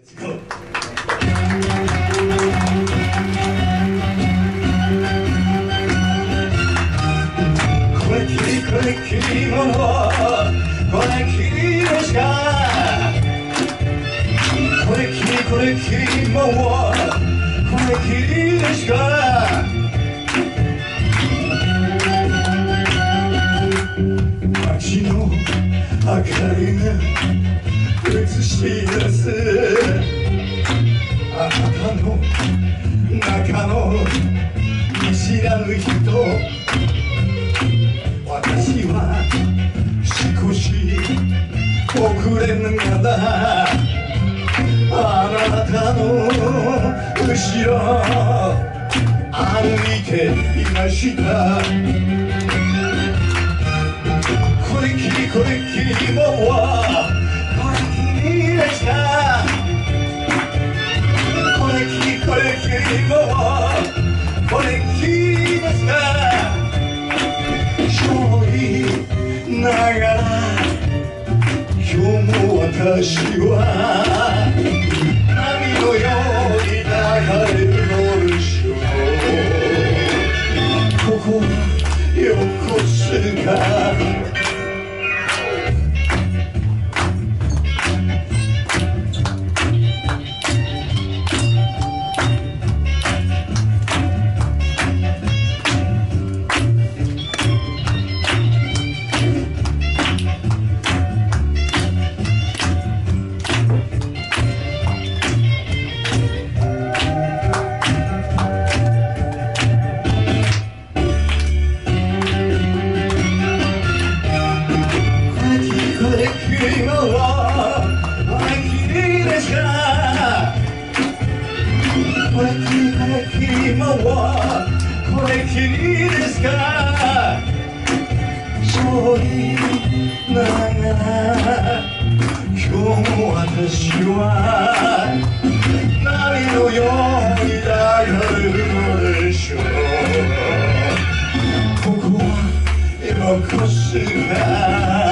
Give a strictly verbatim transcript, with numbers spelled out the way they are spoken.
これきりこれきりものこれきりでしかこれきりこれきりものこれきりでしか街の明かりが映し出すあなたの中の見知らぬ人私は少し遅れながらあなたの後ろ歩いていましたこれきりこれきりもこれきりでしたこれきりこれきりもこれきりでした遠いながら今日も私は波のように流れるのでしょうここは横須賀今はこれきりでしかこれきりこれきり今はこれきりですかそう言いながら今日も私は波のように流れるのでしょうここは横須賀